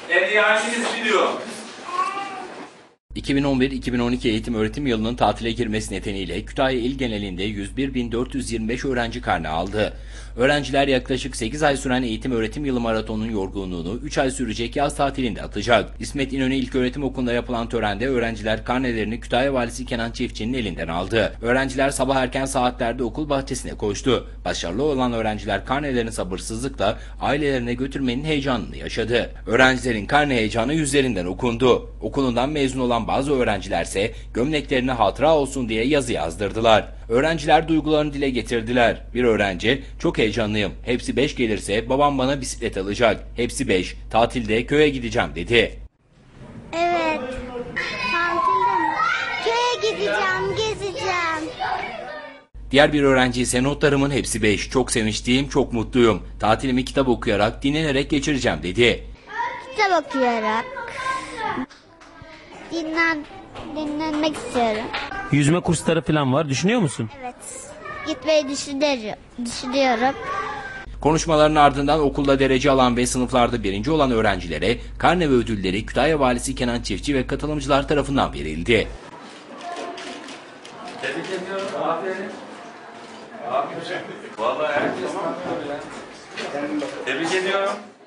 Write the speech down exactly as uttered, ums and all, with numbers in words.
En iyi hanginiz biliyor? iki bin on bir iki bin on iki eğitim öğretim yılının tatile girmesi nedeniyle Kütahya il genelinde yüz bir bin dört yüz yirmi beş öğrenci karne aldı. Öğrenciler yaklaşık sekiz ay süren eğitim öğretim yılı maratonunun yorgunluğunu üç ay sürecek yaz tatilinde atacak. İsmet İnönü İlköğretim Okulu'nda yapılan törende öğrenciler karnelerini Kütahya Valisi Kenan Çiftçi'nin elinden aldı. Öğrenciler sabah erken saatlerde okul bahçesine koştu. Başarılı olan öğrenciler karnelerini sabırsızlıkla ailelerine götürmenin heyecanını yaşadı. Öğrencilerin karne heyecanı yüzlerinden okundu. Okulundan mezun olan bazı öğrencilerse gömleklerine hatıra olsun diye yazı yazdırdılar. Öğrenciler duygularını dile getirdiler. Bir öğrenci, çok heyecanlıyım. Hepsi beş gelirse babam bana bisiklet alacak. Hepsi beş. Tatilde köye gideceğim dedi. Evet. Tatilde mi? Köye gideceğim, gezeceğim. Diğer bir öğrenci ise notlarımın hepsi beş. Çok sevinçliyim, çok mutluyum. Tatilimi kitap okuyarak, dinlenerek geçireceğim dedi. Kitap okuyarak. Dinlen, dinlenmek istiyorum. Yüzme kursları falan var. Düşünüyor musun? Evet. Gitmeyi düşünüyorum. düşünüyorum. Konuşmaların ardından okulda derece alan ve sınıflarda birinci olan öğrencilere karne ve ödülleri Kütahya Valisi Kenan Çiftçi ve katılımcılar tarafından verildi. Tebrik ediyorum. Aferin. Aferin. Vallahi herkes tanıyor ya. Tebrik ediyorum.